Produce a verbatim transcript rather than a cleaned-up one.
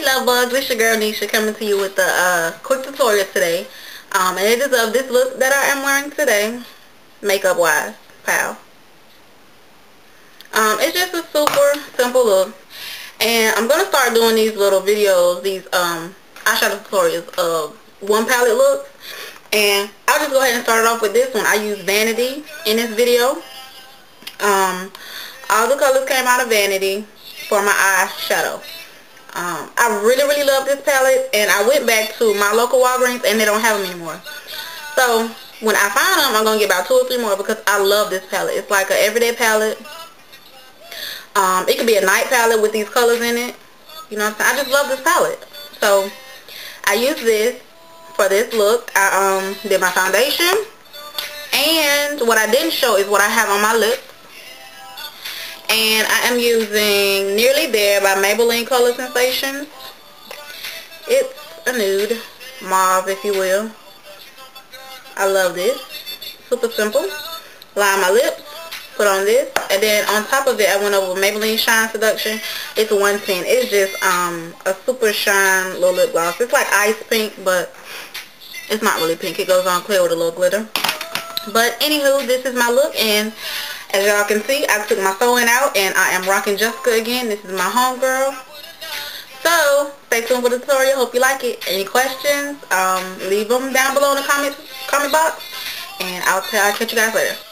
love bugs, it's your girl Nisha coming to you with a uh, quick tutorial today. Um, and it is of this look that I am wearing today, makeup wise, pal. Um, it's just a super simple look. And I'm going to start doing these little videos, these um, eyeshadow tutorials of one palette looks. And I'll just go ahead and start it off with this one. I use Vanity in this video. Um, all the colors came out of Vanity for my eyeshadow. Um, I really, really love this palette, and I went back to my local Walgreens, and they don't have them anymore. So, when I find them, I'm going to get about two or three more because I love this palette. It's like an everyday palette. Um, it could be a night palette with these colors in it. You know what I'm saying? I just love this palette. So, I use this for this look. I um, did my foundation, and what I didn't show is what I have on my lips. And I am using Nearly There by Maybelline Color Sensations. It's a nude, mauve if you will. I love this. Super simple. Line my lips, put on this, and then on top of it I went over with Maybelline Shine Seduction. It's one ten. It's just um a super shine little lip gloss. It's like ice pink, but it's not really pink. It goes on clear with a little glitter. But anywho, this is my look, and as y'all can see, I took my sewing out, and I am rocking Jessica again. This is my homegirl. So, stay tuned for the tutorial. Hope you like it. Any questions, um, leave them down below in the comment, comment box, and I'll, I'll catch you guys later.